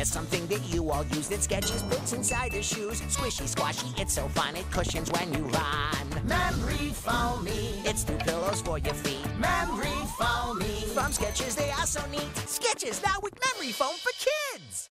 There's something that you all use that Skechers puts inside your shoes. Squishy, squashy, it's so fun, it cushions when you run. Memory foamy, it's 2 pillows for your feet. Memory foamy, from Skechers they are so neat. Skechers now with memory foam for kids.